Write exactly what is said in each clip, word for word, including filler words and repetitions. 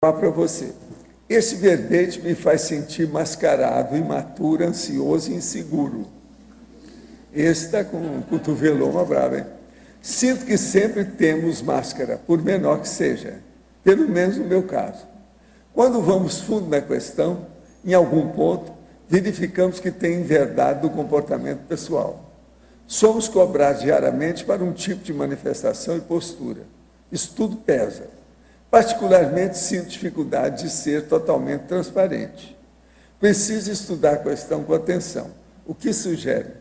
Para você. Esse verbete me faz sentir mascarado, imaturo, ansioso e inseguro. Esse está com um cotoveloma bravo, hein? Sinto que sempre temos máscara, por menor que seja, pelo menos no meu caso. Quando vamos fundo na questão, em algum ponto, verificamos que tem verdade do comportamento pessoal. Somos cobrados diariamente para um tipo de manifestação e postura. Isso tudo pesa. Particularmente, sinto dificuldade de ser totalmente transparente. Preciso estudar a questão com atenção. O que sugere?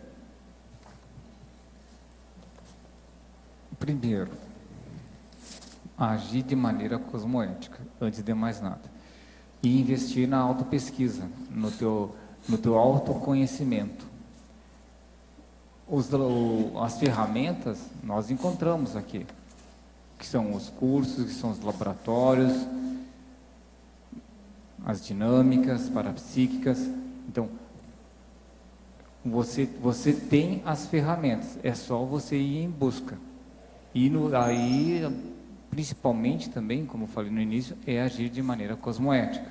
Primeiro, agir de maneira cosmoética, antes de mais nada. E investir na autopesquisa, no teu, no teu autoconhecimento. Os, as ferramentas nós encontramos aqui, que são os cursos, que são os laboratórios, as dinâmicas parapsíquicas. Então, você, você tem as ferramentas, é só você ir em busca. E no, aí, principalmente também, como eu falei no início, é agir de maneira cosmoética.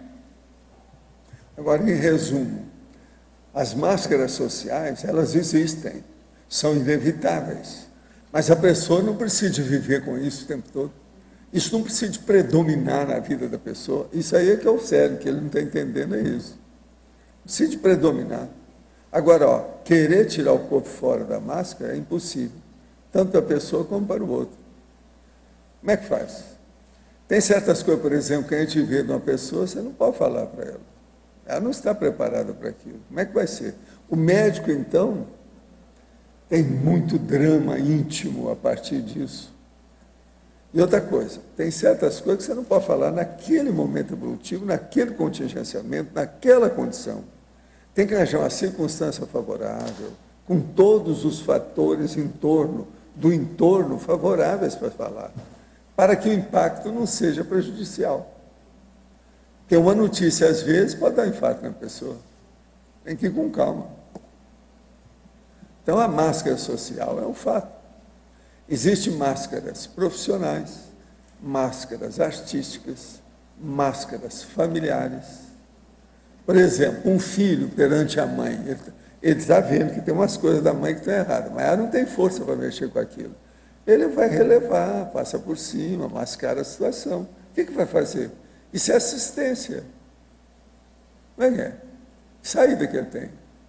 Agora, em resumo, as máscaras sociais, elas existem, são inevitáveis. Mas a pessoa não precisa viver com isso o tempo todo. Isso não precisa predominar na vida da pessoa. Isso aí é que é o sério, que ele não está entendendo, é isso. Não precisa predominar. Agora, ó, querer tirar o corpo fora da máscara é impossível. Tanto para a pessoa como para o outro. Como é que faz? Tem certas coisas, por exemplo, que a gente vê de uma pessoa, você não pode falar para ela. Ela não está preparada para aquilo. Como é que vai ser? O médico, então, tem muito drama íntimo a partir disso. E outra coisa, tem certas coisas que você não pode falar naquele momento evolutivo, naquele contingenciamento, naquela condição. Tem que arranjar uma circunstância favorável, com todos os fatores em torno, do entorno favoráveis para falar, para que o impacto não seja prejudicial. Porque uma notícia, às vezes, pode dar infarto na pessoa. Tem que ir com calma. Então, a máscara social é um fato. Existem máscaras profissionais, máscaras artísticas, máscaras familiares. Por exemplo, um filho perante a mãe, ele está vendo que tem umas coisas da mãe que estão erradas, mas ela não tem força para mexer com aquilo. Ele vai relevar, passa por cima, mascara a situação. O que, que vai fazer? Isso é assistência. Não é que é? Saída que ele tem.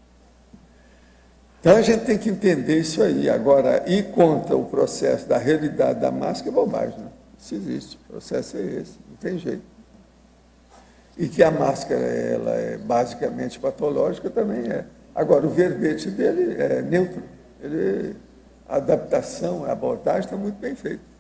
Então, a gente tem que entender isso aí. Agora, ir contra o processo da realidade da máscara é bobagem. Né? Isso existe, o processo é esse, não tem jeito. E que a máscara ela é basicamente patológica também é. Agora, o verbete dele é neutro. Ele, a adaptação, a abordagem está muito bem feita.